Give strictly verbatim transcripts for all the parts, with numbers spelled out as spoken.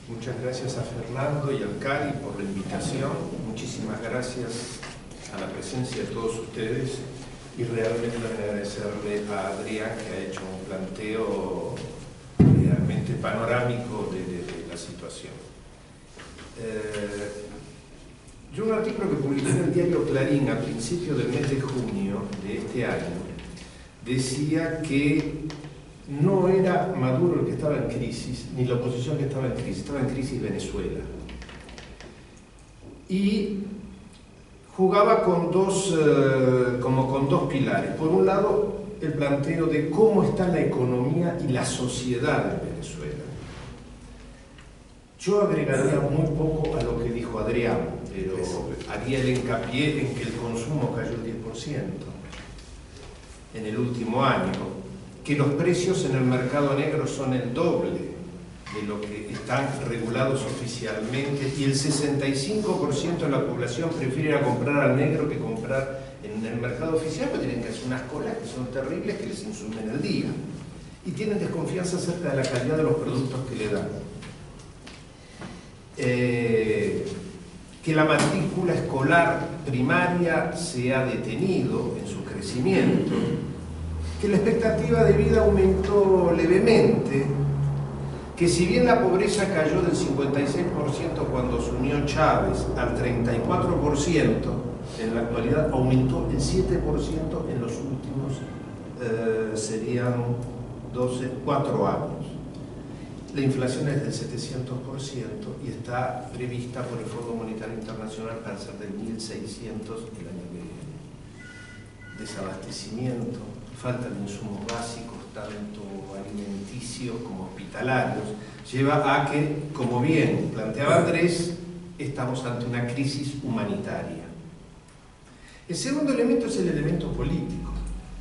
Muchas gracias a Fernando y al Cari por la invitación. Muchísimas gracias a la presencia de todos ustedes y realmente agradecerle a Adrián, que ha hecho un planteo realmente panorámico de, de, de la situación. Eh, yo un artículo que publiqué en el diario Clarín a principios del mes de junio de este año decía que no era Maduro el que estaba en crisis, ni la oposición que estaba en crisis, estaba en crisis Venezuela. Y jugaba con dos, eh, como con dos pilares. Por un lado, el planteo de cómo está la economía y la sociedad en Venezuela. Yo agregaría muy poco a lo que dijo Adrián, pero haría el hincapié en que el consumo cayó el diez por ciento en el último año, que los precios en el mercado negro son el doble de lo que están regulados oficialmente y el sesenta y cinco por ciento de la población prefiere ir a comprar al negro que comprar en el mercado oficial, porque tienen que hacer unas colas que son terribles, que les insumen el día y tienen desconfianza acerca de la calidad de los productos que le dan. Eh, que la matrícula escolar primaria se ha detenido en su crecimiento, que la expectativa de vida aumentó levemente, que si bien la pobreza cayó del cincuenta y seis por ciento cuando asumió Chávez al treinta y cuatro por ciento, en la actualidad aumentó el siete por ciento en los últimos, eh, serían doce, cuatro años. La inflación es del setecientos por ciento y está prevista por el Fondo Monetario Internacional para ser del mil seiscientos el año que viene. Desabastecimiento, falta de insumos básicos, tanto alimenticios como hospitalarios, lleva a que, como bien planteaba Andrés, estamos ante una crisis humanitaria. El segundo elemento es el elemento político.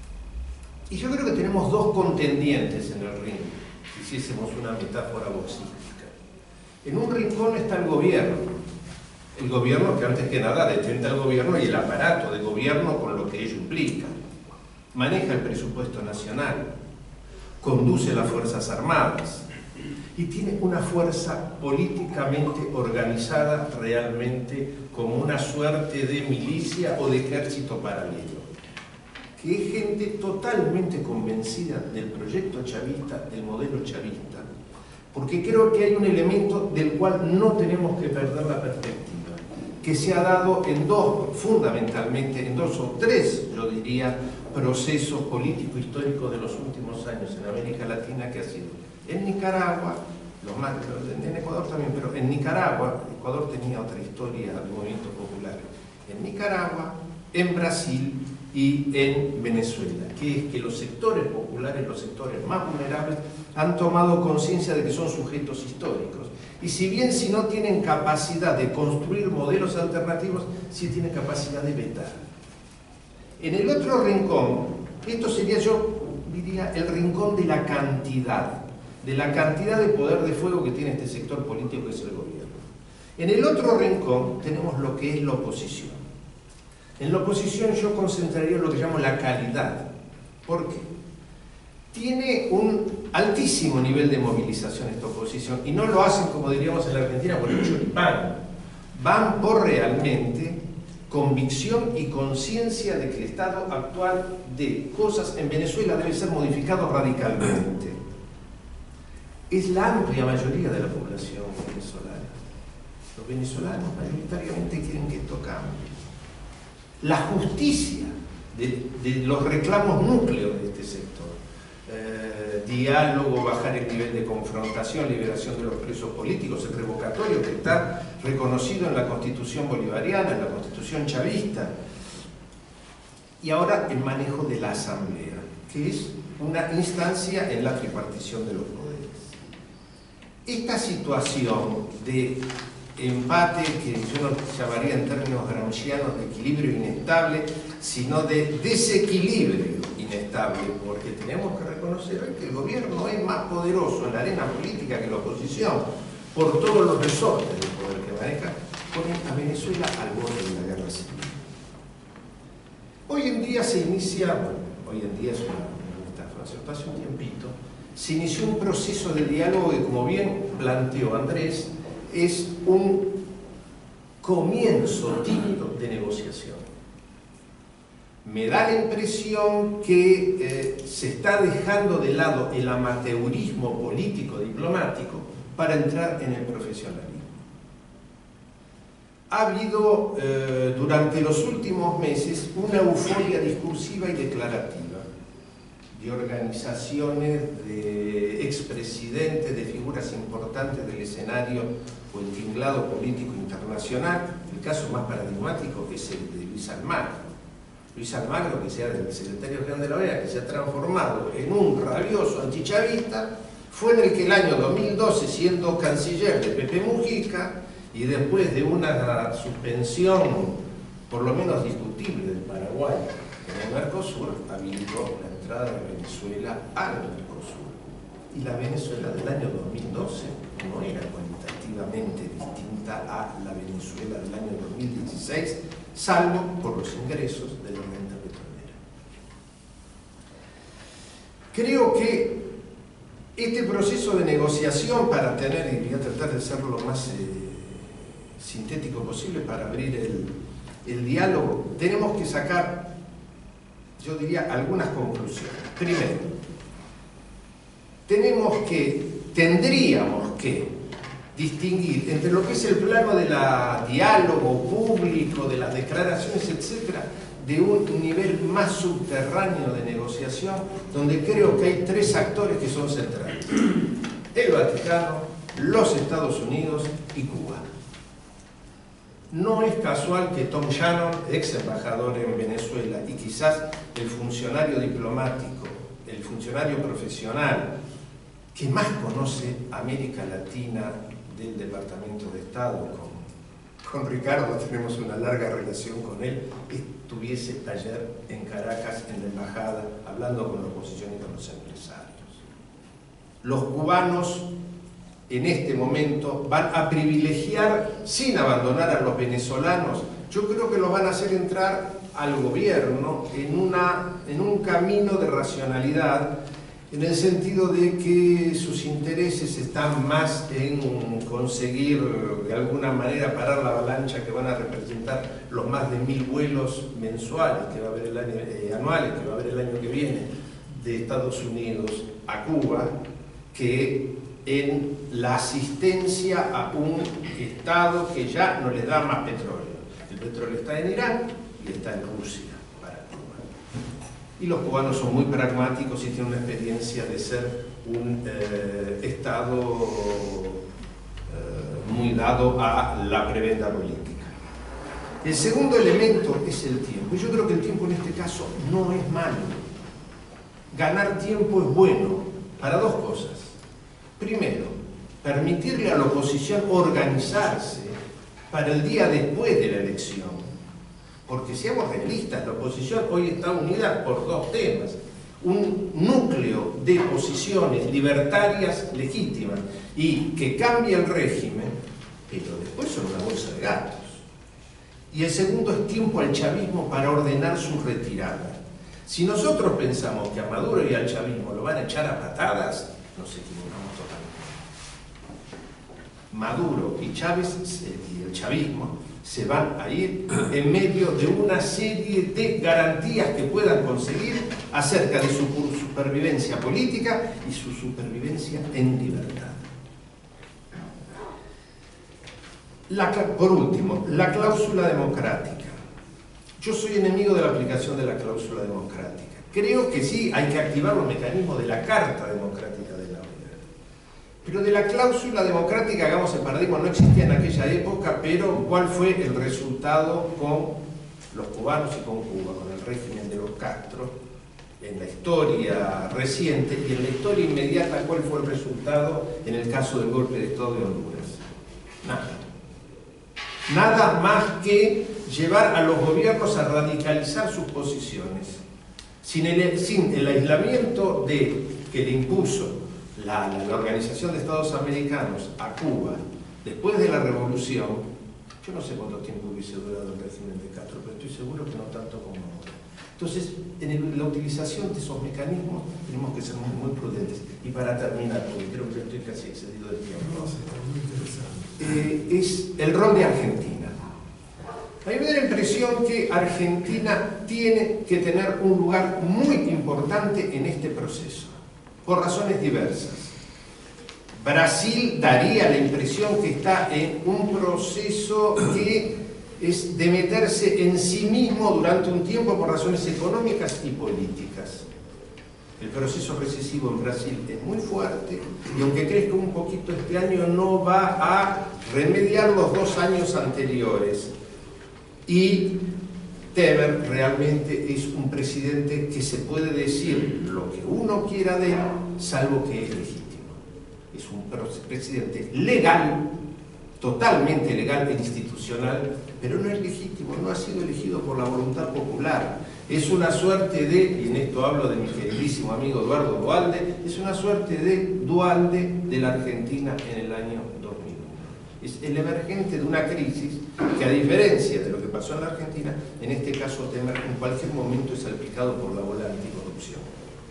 Y yo creo que tenemos dos contendientes en el ring, si hiciésemos una metáfora boxística. En un rincón está el gobierno, el gobierno que antes que nada detenta el gobierno y el aparato de gobierno con lo que ello implica. Maneja el presupuesto nacional, conduce las Fuerzas Armadas y tiene una fuerza políticamente organizada realmente como una suerte de milicia o de ejército paralelo, que es gente totalmente convencida del proyecto chavista, del modelo chavista, porque creo que hay un elemento del cual no tenemos que perder la perspectiva, que se ha dado en dos, fundamentalmente, en dos o tres, yo diría, procesos políticos históricos de los últimos años en América Latina, que ha sido en Nicaragua, los más, en Ecuador también, pero en Nicaragua, Ecuador tenía otra historia de movimientos populares, en Nicaragua, en Brasil y en Venezuela, que es que los sectores populares, los sectores más vulnerables, han tomado conciencia de que son sujetos históricos. Y si bien si no tienen capacidad de construir modelos alternativos, sí tienen capacidad de vetar. En el otro rincón, esto sería, yo diría, el rincón de la cantidad, de la cantidad de poder de fuego que tiene este sector político que es el gobierno. En el otro rincón tenemos lo que es la oposición. En la oposición yo concentraría lo que llamo la calidad. ¿Por qué? Tiene un altísimo nivel de movilización esta oposición y no lo hacen, como diríamos en la Argentina, por el choripán. Van por realmente convicción y conciencia de que el estado actual de cosas en Venezuela debe ser modificado radicalmente. Es la amplia mayoría de la población venezolana. Los venezolanos mayoritariamente quieren que esto cambie. La justicia de, de los reclamos núcleos de este sector, eh, diálogo, bajar el nivel de confrontación, liberación de los presos políticos, el revocatorio que está reconocido en la Constitución bolivariana, en la Constitución chavista, y ahora el manejo de la Asamblea, que es una instancia en la tripartición de los poderes. Esta situación de empate, que yo no llamaría en términos gramscianos de equilibrio inestable, sino de desequilibrio inestable, porque tenemos que reconocer que el gobierno es más poderoso en la arena política que la oposición, por todos los resortes del poder que maneja, ponen a Venezuela al borde de la guerra civil. Hoy en día se inicia, bueno, hoy en día es una, una metáfora, hace un tiempito, se inició un proceso de diálogo que, como bien planteó Andrés, es un comienzo tímido de negociación. Me da la impresión que eh, se está dejando de lado el amateurismo político-diplomático para entrar en el profesionalismo. Ha habido eh, durante los últimos meses una euforia discursiva y declarativa de organizaciones, de expresidentes, de figuras importantes del escenario o el tinglado político internacional. El caso más paradigmático es el de Luis Almagro. Luis Almagro, que sea del secretario general de la O E A, que se ha transformado en un rabioso antichavista, fue en el que el año dos mil doce, siendo canciller de Pepe Mujica, y después de una suspensión por lo menos discutible del Paraguay en el Mercosur, habilitó la entrada de Venezuela al Mercosur. Y la Venezuela del año dos mil doce no era cualitativamente distinta a la Venezuela del año dos mil dieciséis, salvo por los ingresos de la renta petrolera. Creo que este proceso de negociación, para tener, y voy a tratar de hacerlo lo más eh, sintético posible para abrir el, el diálogo, tenemos que sacar, yo diría, algunas conclusiones. Primero, tenemos que, tendríamos que distinguir entre lo que es el plano del diálogo público, de las declaraciones, etcétera, de un nivel más subterráneo de negociación, donde creo que hay tres actores que son centrales: el Vaticano, los Estados Unidos y Cuba. No es casual que Tom Shannon, ex embajador en Venezuela, y quizás el funcionario diplomático, el funcionario profesional que más conoce América Latina del Departamento de Estado, con, con Ricardo tenemos una larga relación con él, estuviese ayer en Caracas, en la embajada, hablando con la oposición y con los empresarios. Los cubanos en este momento van a privilegiar, sin abandonar a los venezolanos, yo creo que los van a hacer entrar al gobierno en, una, en un camino de racionalidad, en el sentido de que sus intereses están más en conseguir de alguna manera parar la avalancha que van a representar los más de mil vuelos mensuales que va a haber el año, eh, anuales que va a haber el año que viene de Estados Unidos a Cuba, que en la asistencia a un Estado que ya no les da más petróleo. El petróleo está en Irán y está en Rusia para Cuba. Y los cubanos son muy pragmáticos y tienen una experiencia de ser un eh, Estado eh, muy dado a la prebenda política. El segundo elemento es el tiempo. Yo creo que el tiempo en este caso no es malo. Ganar tiempo es bueno para dos cosas. Primero, permitirle a la oposición organizarse para el día después de la elección. Porque seamos realistas, la oposición hoy está unida por dos temas. Un núcleo de posiciones libertarias legítimas y que cambia el régimen, pero después son una bolsa de gatos. Y el segundo es tiempo al chavismo para ordenar su retirada. Si nosotros pensamos que a Maduro y al chavismo lo van a echar a patadas, nos equivocamos totalmente. Maduro y Chávez y el chavismo se van a ir en medio de una serie de garantías que puedan conseguir acerca de su supervivencia política y su supervivencia en libertad. La, por último, la cláusula democrática. Yo soy enemigo de la aplicación de la cláusula democrática. Creo que sí hay que activar los mecanismos de la Carta Democrática de la O E A. Pero de la cláusula democrática, hagamos el paradigma, no existía en aquella época, pero ¿cuál fue el resultado con los cubanos y con Cuba, con el régimen de los Castro, en la historia reciente y en la historia inmediata? ¿Cuál fue el resultado en el caso del golpe de Estado de Honduras? Nada. Nada más que llevar a los gobiernos a radicalizar sus posiciones. Sin el, sin el aislamiento de, que le impuso la, la, la Organización de Estados Americanos a Cuba después de la revolución, yo no sé cuánto tiempo hubiese durado el régimen de Castro, pero estoy seguro que no tanto como ahora. Entonces, en el, la utilización de esos mecanismos tenemos que ser muy, muy prudentes. Y para terminar, porque creo que estoy casi excedido del tiempo, no, sí, está muy interesante. Eh, es el rol de Argentina. A mí me da la impresión que Argentina tiene que tener un lugar muy importante en este proceso, por razones diversas. Brasil daría la impresión que está en un proceso que es de meterse en sí mismo durante un tiempo por razones económicas y políticas. El proceso recesivo en Brasil es muy fuerte y aunque crezca un poquito este año no va a remediar los dos años anteriores. Y Temer realmente es un presidente que se puede decir lo que uno quiera de él, salvo que es legítimo. Es un presidente legal, totalmente legal e institucional, pero no es legítimo, no ha sido elegido por la voluntad popular. Es una suerte de, y en esto hablo de mi queridísimo amigo Eduardo Duhalde, es una suerte de Duhalde de la Argentina en el año dos mil uno. Es el emergente de una crisis que, a diferencia de lo que pasó en la Argentina, en este caso Temer en cualquier momento es salpicado por la ola anticorrupción.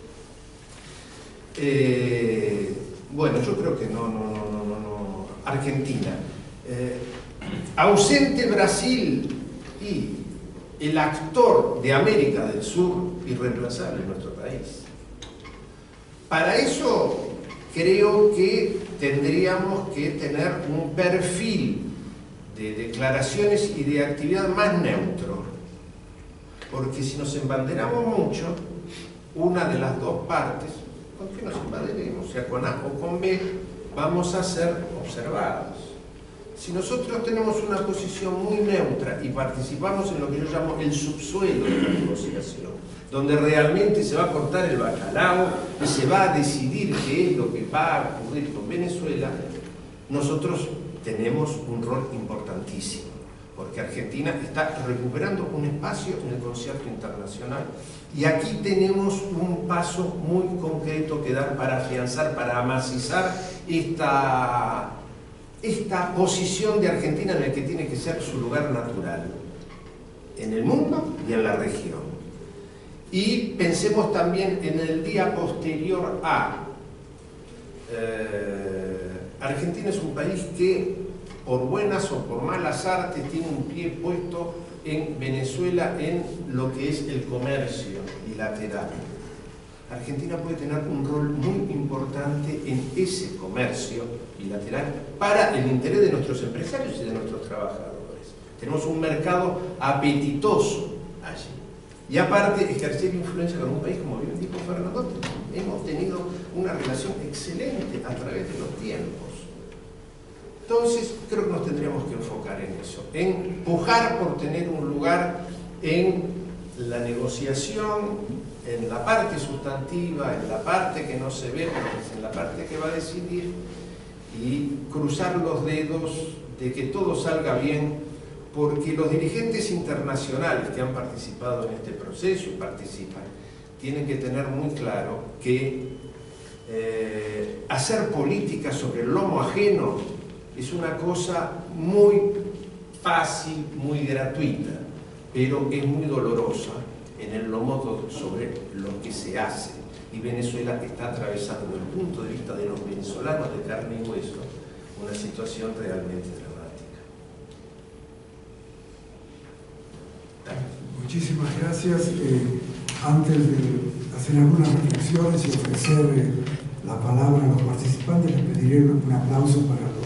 Eh, bueno, yo creo que no, no, no, no, no, no. Argentina. Eh, ausente Brasil y el actor de América del Sur irreemplazable en nuestro país. Para eso creo que tendríamos que tener un perfil de declaraciones y de actividad más neutro, porque si nos embanderamos mucho, una de las dos partes, ¿con qué nos embanderemos? Sea con A o con B, vamos a ser observados. Si nosotros tenemos una posición muy neutra y participamos en lo que yo llamo el subsuelo de la negociación, donde realmente se va a cortar el bacalao y se va a decidir qué es lo que va a ocurrir con Venezuela, nosotros tenemos un rol importantísimo, porque Argentina está recuperando un espacio en el concierto internacional y aquí tenemos un paso muy concreto que dar para afianzar, para amacizar esta... esta posición de Argentina en la que tiene que ser su lugar natural, en el mundo y en la región. Y pensemos también en el día posterior a... Eh, Argentina es un país que, por buenas o por malas artes, tiene un pie puesto en Venezuela en lo que es el comercio bilateral. Argentina puede tener un rol muy importante en ese comercio bilateral para el interés de nuestros empresarios y de nuestros trabajadores. Tenemos un mercado apetitoso allí. Y aparte, ejercer influencia con un país, como bien dijo Fernando, hemos tenido una relación excelente a través de los tiempos. Entonces, creo que nos tendríamos que enfocar en eso, en pujar por tener un lugar en la negociación, en la parte sustantiva, en la parte que no se ve, pero es en la parte que va a decidir, y cruzar los dedos de que todo salga bien, porque los dirigentes internacionales que han participado en este proceso y participan, tienen que tener muy claro que eh, hacer política sobre el lomo ajeno es una cosa muy fácil, muy gratuita, pero es muy dolorosa en el lomo sobre lo que se hace. Y Venezuela está atravesando, desde el punto de vista de los venezolanos de carne y hueso, una situación realmente dramática. Muchísimas gracias. Eh, antes de hacer algunas reflexiones y ofrecer eh, la palabra a los participantes, les pediré un aplauso para